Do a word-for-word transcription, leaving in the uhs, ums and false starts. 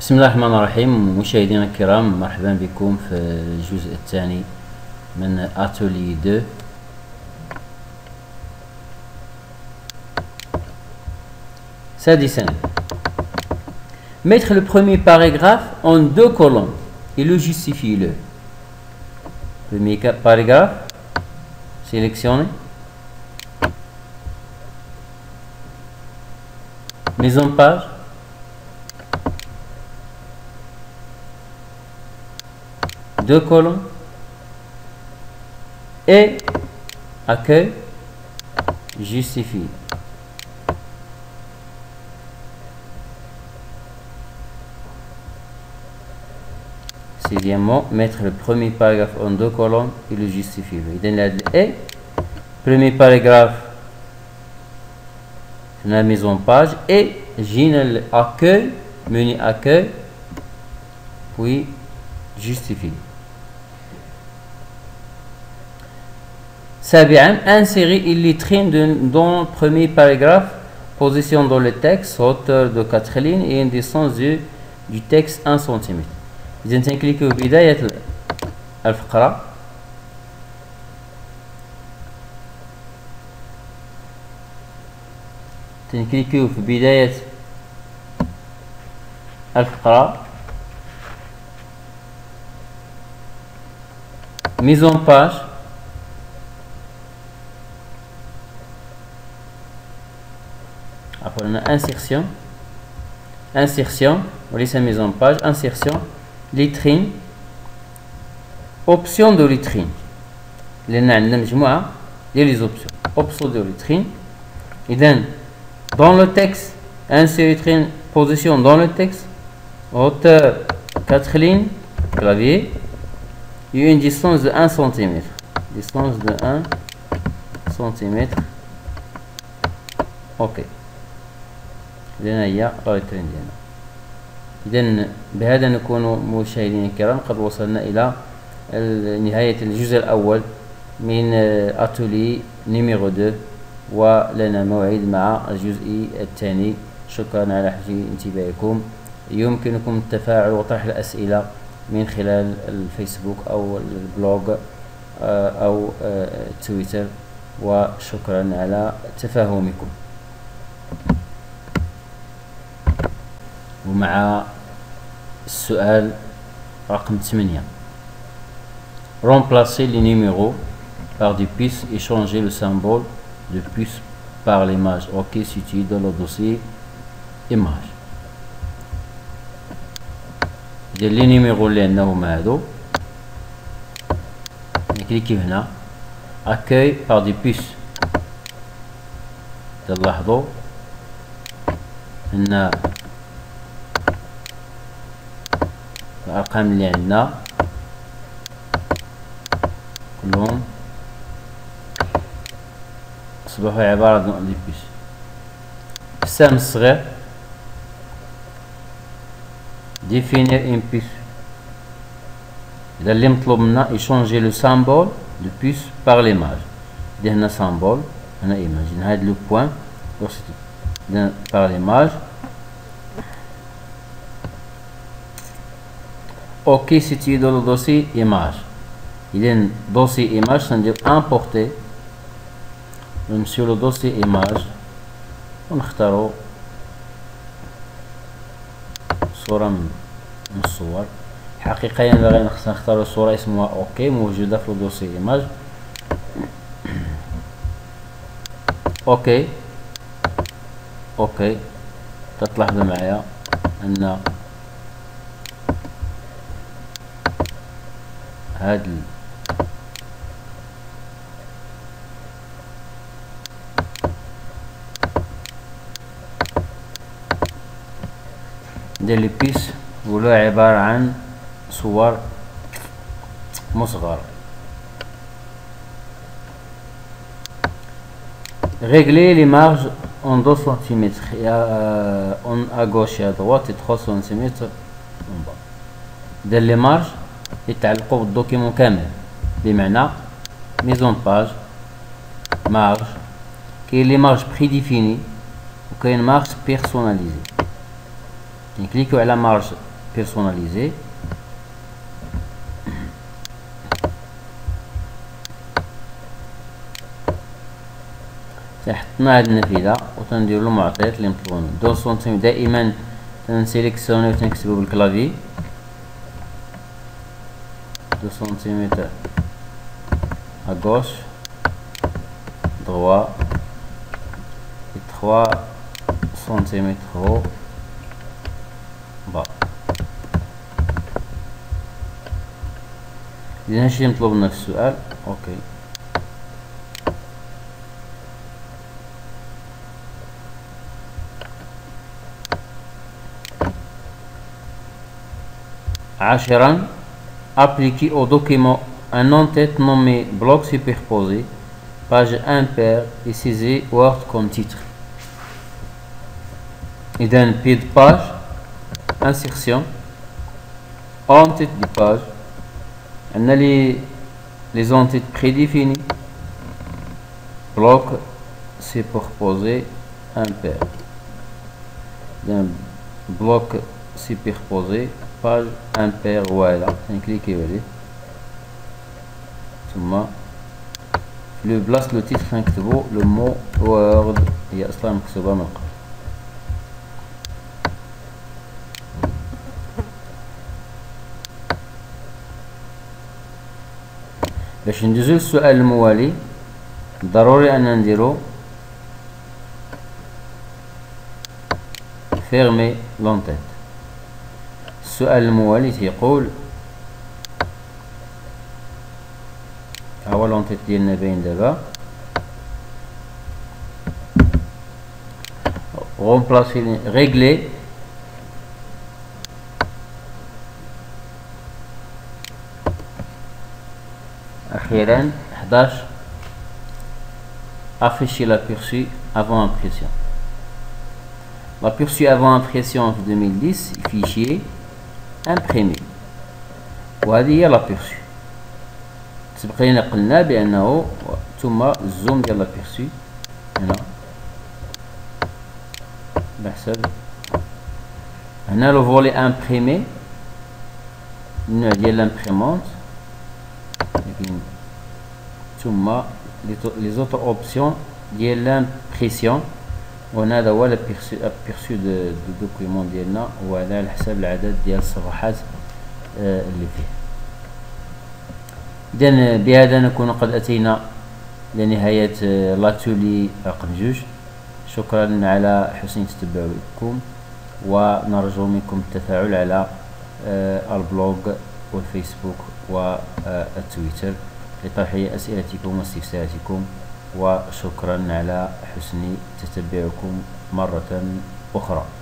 بسم الله الرحمن الرحيم. مشاهدينا الكرام، مرحبا بكم في الجزء الثاني من اتولي deux. سادسا، mettre le premier paragraphe en deux colonnes et le justifier. Le premier paragraphe, sélectionné, mise en page, deux colonnes et accueil, justifie. Sixièmement, mettre le premier paragraphe en deux colonnes et le justifier. Et premier paragraphe, la mise en page et j'ai l'accueil, menu accueil, puis justifier. سابعا، insérer une litrine dans le premier paragraphe, position dans le texte, hauteur de quatre lignes et une distance du, du texte un centimètre. إذا تنكليكيو في بداية الفقرة، تنكليكيو في بداية الفقرة، mise en page، après on a insertion, insertion, وليس mise en page, insertion, litrine, option de litrine. لأن عندنا مجموعة ديال les options. Option de litrine. إذن dans le texte, insérer litrine, position dans le texte, hauteur quatre lignes, clavier, et une distance de un centimètre. Distance de un centimètre. Ok. إذن هي الليترين ديالنا. إذن بهذا نكون مشاهدينا الكرام قد وصلنا إلى نهاية الجزء الأول من أتولي نيميرو deux، ولنا موعد مع الجزء الثاني. شكرا على حسن انتباهكم. يمكنكم التفاعل وطرح الأسئلة من خلال الفيسبوك أو البلوج أو تويتر، وشكرا على تفاهمكم. ومع السؤال رقم ثمانية، remplacer les numéros par des puces et changer le symbole de puce par l'image OK située dans le dossier image. ديال لي نيميرو اللي عندنا هما هادو، نكليكي هنا accueil par des puces. تلاحظوا ان الارقام اللي عندنا كلهم اصبحوا عبارة عن دي بيس. السهم الصغير définir une puce. إذا اللي مطلوب منا يشونجي لو سامبول دو بيس باغ ليماج. إذا هنا سامبول، هنا ايماج، هاد لو بوين إذا باغ ليماج. OK situé dans le dossier image. Il y a un dossier image, c'est-à-dire importer. Même sur le dossier image, on اختاروا صورة من الصور. حقيقة باغي نختاروا صورة اسمها OK موجودة في الدوسي image. OK OK تلاحظوا معايا أن هاد ال... ديال لي بيس ولا عبارة عن صور مصغرة. Régler les marges en deux centimètres. Il y a euh, en à gauche et à droite et trois centimètres en bas. ديال لي marges يتعلقوا بالدوكيمون كامل، بمعنى ميزون باج، مارج، كاين لي مارج بريديفيني وكاين مارج بيرسوناليزي. نكليكو على مارج personnalisé. حطنا هاد النافذه وتندير له معطيات اللي مطلوبين. دو سنتيمتر دائما تنسيليكسيوني وتنكتبو بالكلافي دو سنتيمتر à gauche, droit et trois centimètres haut, bas. إذا هادشي اللي مطلوب لنا في السؤال. اوكي عاشرا appliquer au document un en-tête nommé bloc superposé, page impair et saisir Word comme titre. إذن pied de page, insertion, en-tête de page, on a les, les en-têtes prédéfinis, bloc superposé, impair. D'un bloc superposé, page impair, voilà, on clique عليه. ثم في بلاصة لو تيتر نكتبو لو مو وورد، هي اصلا مكتوبة من قبل. باش ندوزو للسؤال الموالي ضروري اننا نديرو فيرمي لونتيت. السؤال الموالي تيقول هو لونتيت ديالنا باين دابا. رومبلاسي ريغلي اخيرا حداش afficher l'aperçu avant impression. L'aperçu avant impression في deux mille dix fichier imprimé وهذه هي l'aperçu. سبق لنا قلنا بانه ثم الزوم ديال لابيرسو هنا بحسب هنا لو فولي امبريمي النوع ديال لامبريمونت، ثم لي زوتر اوبسيون ديال لامبريسيون. وهنا هذا هو لابيرسو ابيرسو دو دوكيومون ديالنا، وهذا على حساب العدد ديال الصفحات اللي فيه. إذن بهذا نكون قد أتينا لنهاية لاتولي رقم جوج. شكرا على حسن تتبعكم، ونرجو منكم التفاعل على البلوغ والفيسبوك والتويتر لطرح أسئلتكم واستفساراتكم. وشكرا على حسن تتبعكم مرة أخرى.